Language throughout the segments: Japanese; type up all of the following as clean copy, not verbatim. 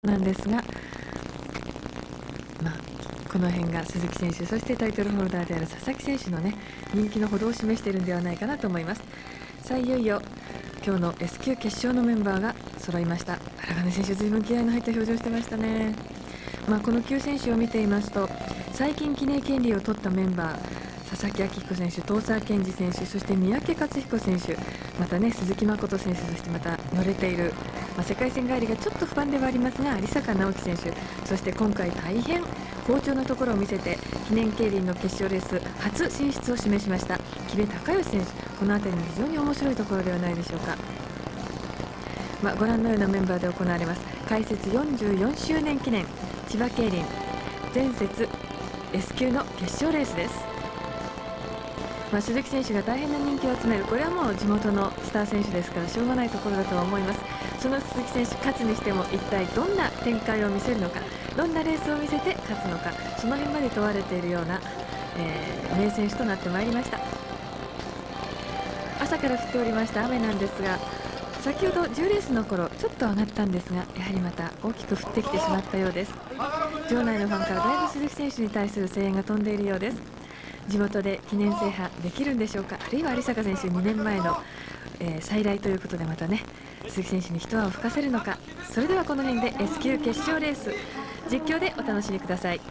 なんですが、この辺が鈴木選手、そしてタイトルホルダーである佐々木選手の人気のほどを示しているんではないかなと思います。さあいよいよ今日の S 級決勝のメンバーが揃いました。荒金選手、ずいぶん気合いの入った表情してましたね。この9選手を見ていますと、最近記念権利を取ったメンバー、佐々木明彦選手、遠沢健二選手、そして三宅克彦選手、また鈴木誠選手、そしてまた乗れている、世界戦帰りがちょっと不安ではありますが有坂直樹選手、そして今回大変好調なところを見せて記念競輪の決勝レース初進出を示しました木部孝允選手、この辺りも非常に面白いところではないでしょうか。ご覧のようなメンバーで行われます開設44周年記念千葉競輪前節 S 級の決勝レースです。鈴木選手が大変な人気を集める、これはもう地元のスター選手ですからしょうがないところだとは思います。その鈴木選手、勝つにしても一体どんな展開を見せるのか、どんなレースを見せて勝つのか、その辺まで問われているような、名選手となってまいりました。朝から降っておりました雨なんですが、先ほど10レースの頃ちょっと上がったんですが、やはりまた大きく降ってきてしまったようです。場内のファンからだいぶ鈴木選手に対する声援が飛んでいるようです。地元で記念制覇できるんでしょうか、あるいは有坂選手2年前の、再来ということでまた鈴木選手に一泡吹かせるのか。それではこの辺で S 級決勝レース実況でお楽しみください。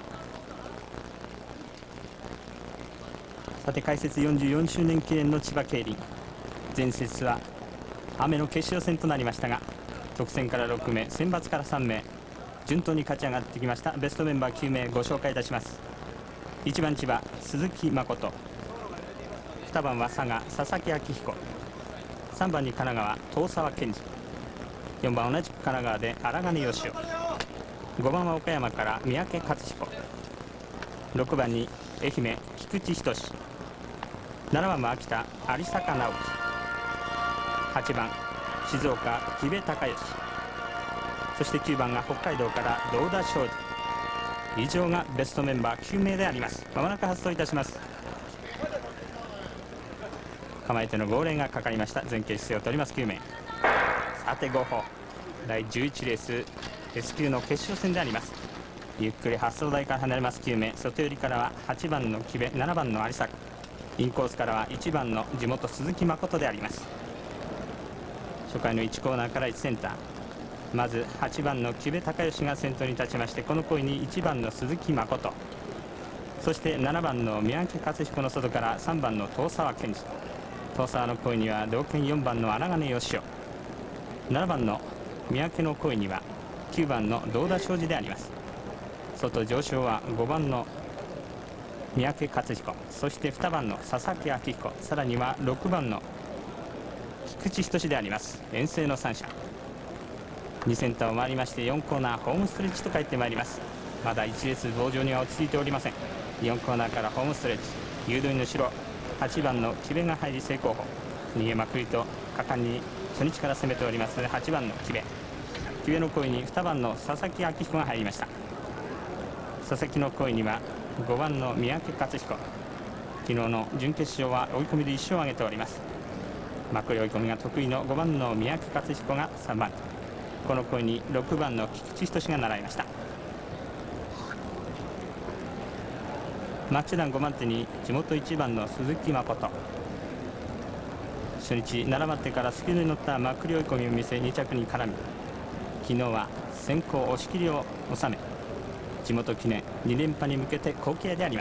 さて開設44周年記念の千葉競輪、前節は雨の決勝戦となりましたが、特選から6名、選抜から3名順当に勝ち上がってきました。ベストメンバー9名ご紹介いたします。1番千葉鈴木誠、2番は佐賀佐々木明彦、3番に神奈川遠沢健二、4番同じく神奈川で荒金義雄、5番は岡山から三宅克彦、6番に愛媛菊池仁、7番は秋田有坂直樹、8番静岡木部孝允、そして9番が北海道から堂田庄司。以上がベストメンバー9名であります。まもなく発走いたします。構えての号令がかかりました。前傾姿勢を取ります9名。さて5歩第11レース S 級の決勝戦であります。ゆっくり発走台から離れます9名。外寄りからは8番の木部、7番の有坂、インコースからは1番の地元鈴木誠であります。初回の1コーナーから1センター、まず8番の木部孝允が先頭に立ちまして、この恋に1番の鈴木誠、そして7番の三宅克彦の外から3番の遠沢健二、遠沢の恋には同県4番の荒金義雄、7番の三宅の恋には9番の堂田庄司であります。外上昇は5番の三宅克彦、そして2番の佐々木明彦、さらには6番の菊池仁であります。遠征の3者、2センターを回りまして4コーナーホームストレッチと帰ってまいります。まだ1レース棒上には落ち着いておりません。4コーナーからホームストレッチ、誘導員の後ろ8番の木部が入り正攻法、逃げまくりと果敢に初日から攻めておりますので、8番の木部の恋に2番の佐々木明彦が入りました。佐々木の恋には5番の三宅克彦、昨日の準決勝は追い込みで1勝を挙げております。まくり追い込みが得意の5番の三宅克彦が3番、この恋に6番の菊池仁が並びました。マッチ団5番手に地元1番の鈴木誠、初日7番手からスピードに乗ったまくり追い込みを見せ2着に絡み、昨日は先行押し切りを収め地元記念2連覇に向けて好形であります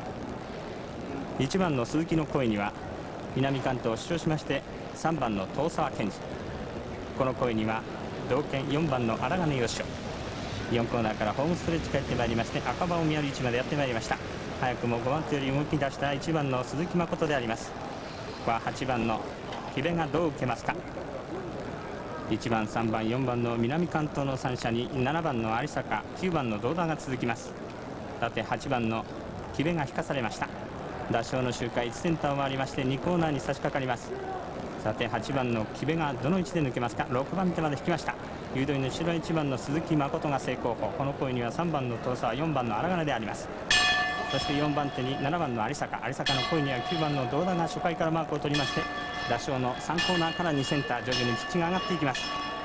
。1番の鈴木の恋には南関東を主張しまして3番の遠沢健二、この恋には同県4番の荒金義雄、4コーナーからホームストレッチ帰ってまいりまして、赤羽を見やる位置までやってまいりました。早くも5番手より動き出した1番の鈴木誠であります。ここは8番の木部がどう受けますか。1番3番4番の南関東の3者に7番の有坂、9番の堂田が続きます。さて8番の木部が引かされました。打賞の周回1センターを回りまして2コーナーに差し掛かります。さて8番の木部がどの位置で抜けますか。6番手まで引きました。誘導員の後ろ1番の鈴木誠が正攻法、この恋には3番の遠沢、4番の荒金であります。そして4番手に7番の有坂の恋には9番の堂田が初回からマークを取りまして、打賞の3コーナーから2センター、徐々にピッチが上がっていきます。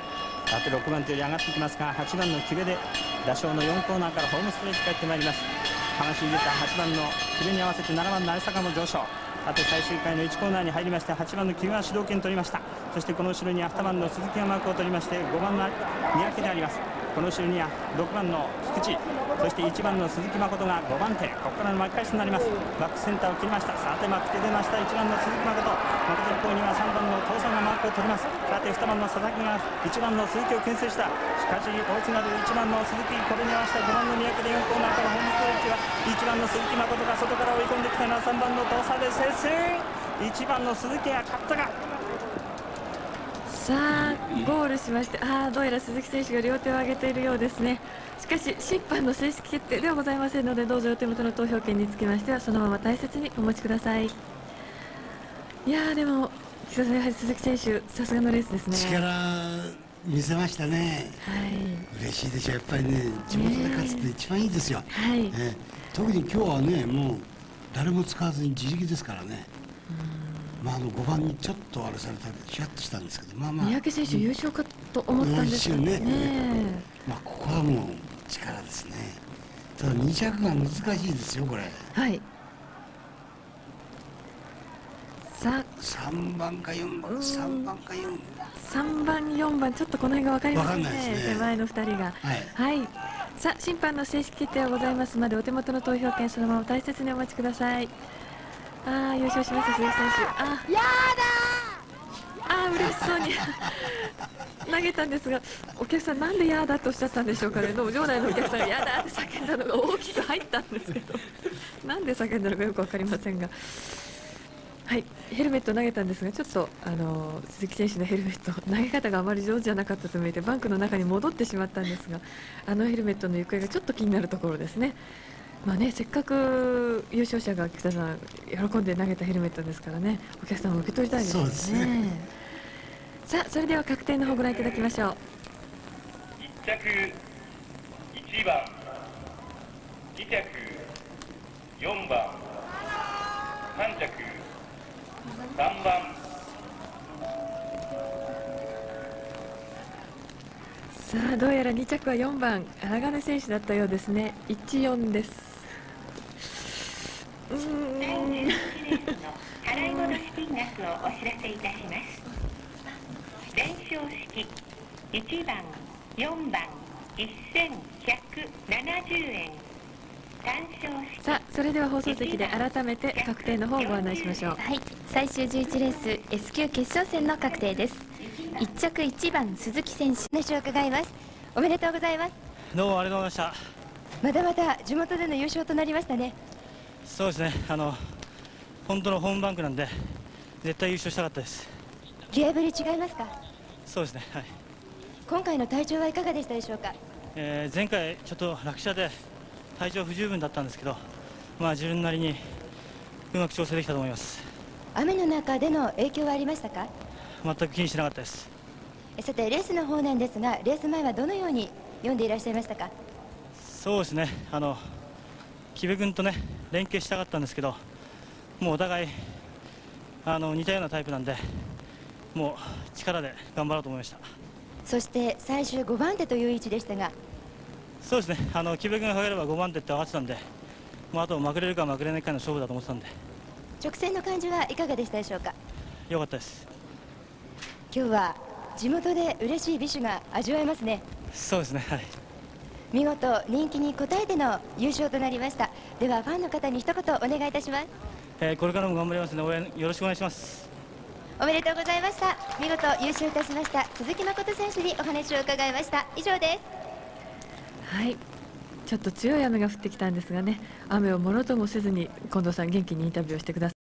さて6番手より上がってきますが、8番のキベで打賞の4コーナーからホームストレージ帰ってまいります。話に出た8番のキベに合わせて7番の有坂も上昇。さて最終回の1コーナーに入りまして、8番のキベが主導権取りました。そしてこの後ろには2番の鈴木がマークを取りまして、5番の三宅であります。この後ろには6番の菊池、そして1番の鈴木誠が5番手。ここからの巻き返しになります。バックセンターを切りました。さてマックで出ました1番の鈴木誠。誠の方には3番の父さんがマークを取ります。さて2番の佐々木が1番の鈴木を牽制した。しかし大津が1番の鈴木、これに合わせた5番の三宅で4コーナーからホームストレッチは1番の鈴木誠が外から追い込んできたのは3番の父さんで接戦。1番の鈴木が勝ったが、 さあゴールしまして、どうやら鈴木選手が両手を上げているようですね。しかし審判の正式決定ではございませんので、どうぞお手元の投票権につきましてはそのまま大切にお持ちください。いやーでも木田さん、やはり鈴木選手さすがのレースですね。 力見せましたね。嬉しいでしょ、やっぱりね、地元で勝つって一番いいですよ。特に今日はね、もう誰も使わずに自力ですからね。5番にちょっとあれされたヒヤッとしたんですけど、 三宅選手優勝かと思ったんですけどね。 ここはもう力ですね。ただ2着が難しいですよ、これ。 さあ 3番か4番、3番か4番、 3番4番、ちょっとこの辺が分かりませんね。手前の2人が。さあ審判の正式決定はございますまで、お手元の投票権そのまま大切にお待ちください。優勝しました鈴木選手。 やだ嬉しそうに投げたんですが、お客さんなんでやだとおっしゃったんでしょうかね。場内のお客さんがやだって叫んだのが大きく入ったんですけどなんで叫んだのかよく分かりませんが、ヘルメットを投げたんですが、ちょっと鈴木選手のヘルメット投げ方があまり上手じゃなかったと見えてバンクの中に戻ってしまったんですが、ヘルメットの行方がちょっと気になるところですね。せっかく優勝者が北さん喜んで投げたヘルメットですからね、お客さんも受け取りたいですよね。さあそれでは確定の方ご覧いただきましょう。 1着1番、2着4番、3着3番。 さあどうやら2着は4番荒金選手だったようですね。14です。 払い戻し金額をお知らせいたします。伝承式1番4番1170円。 さあそれでは放送席で改めて確定の方をご案内しましょう。 最終11レース S 級決勝戦の確定です。1着1番鈴木選手、話を伺います。おめでとうございます。 どうもありがとうございました。 まだまだ地元での優勝となりましたね。 そうですね、本当のホームバンクなんで絶対優勝したかったです。 気合ぶり違いますか？ そうですね、 今回の体調はいかがでしたでしょうか？ 前回ちょっと落車で体調不十分だったんですけど、自分なりにうまく調整できたと思います。 雨の中での影響はありましたか？ 全く気にしなかったです。 さてレースの方なんですが、レース前はどのように読んでいらっしゃいましたか？ そうですね、木部君とね連携したかったんですけど、もうお互い似たようなタイプなんで、もう力で頑張ろうと思いました。 そして最終5番手という位置でしたが。 そうですね、木部君がかければ5番手って上がってたんで、もうあとまくれるかまくれないかの勝負だと思ってたんで。 直線の感じはいかがでしたでしょうか？ 良かったです。 今日は地元で嬉しい美酒が味わえますね。 そうですね、 見事人気に応えての優勝となりました。ではファンの方に一言お願いいたします。 これからも頑張りますので応援よろしくお願いします。 おめでとうございました。見事優勝いたしました鈴木誠選手にお話を伺いました。以上です。 ちょっと強い雨が降ってきたんですがね、雨をものともせずに近藤さん元気にインタビューをしてください。